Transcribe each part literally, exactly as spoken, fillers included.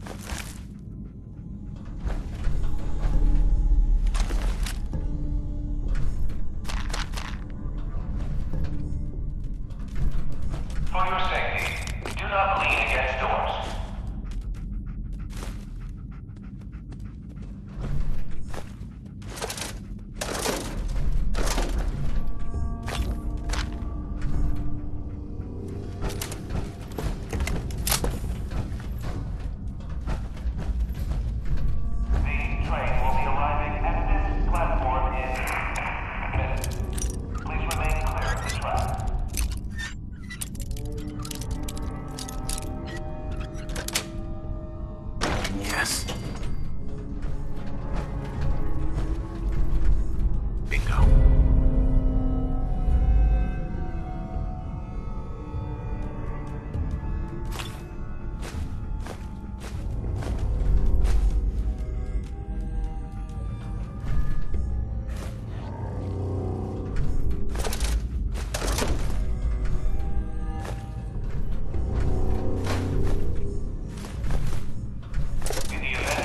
For your safety, do not lean against doors. The train will be arriving at this platform in minutes. Please remain clear of the track. Yes. Bingo. In the event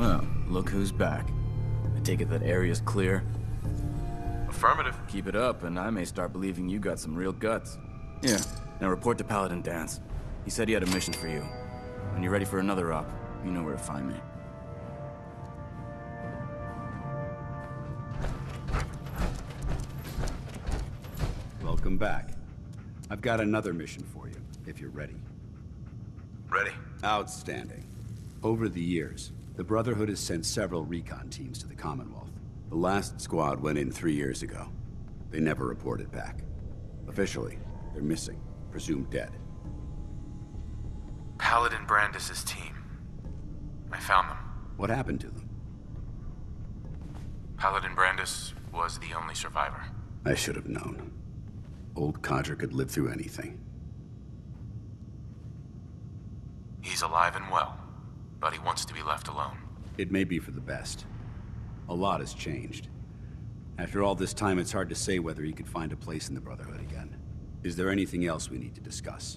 Well, look who's back. I take it that area's clear. Affirmative. Keep it up, and I may start believing you got some real guts. Here, now report to Paladin Danse. He said he had a mission for you. When you're ready for another op, you know where to find me. Welcome back. I've got another mission for you, if you're ready. Ready. Outstanding. Over the years, the Brotherhood has sent several recon teams to the Commonwealth. The last squad went in three years ago. They never reported back. Officially, they're missing, presumed dead. Paladin Brandis' team. I found them. What happened to them? Paladin Brandis was the only survivor. I should have known. Old Codger could live through anything. He's alive and well, but he wants to be left alone. It may be for the best. A lot has changed. After all this time, it's hard to say whether he could find a place in the Brotherhood again. Is there anything else we need to discuss?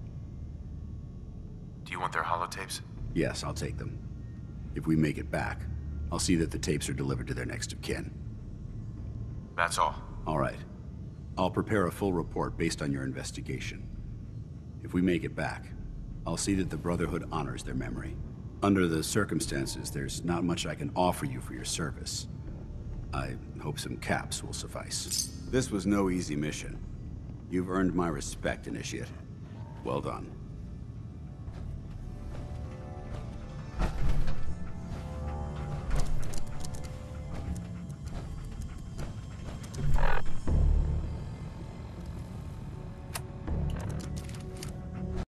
Do you want their holotapes? Yes, I'll take them. If we make it back, I'll see that the tapes are delivered to their next of kin. That's all. All right. I'll prepare a full report based on your investigation. If we make it back, I'll see that the Brotherhood honors their memory. Under the circumstances, there's not much I can offer you for your service. I hope some caps will suffice. This was no easy mission. You've earned my respect, Initiate. Well done.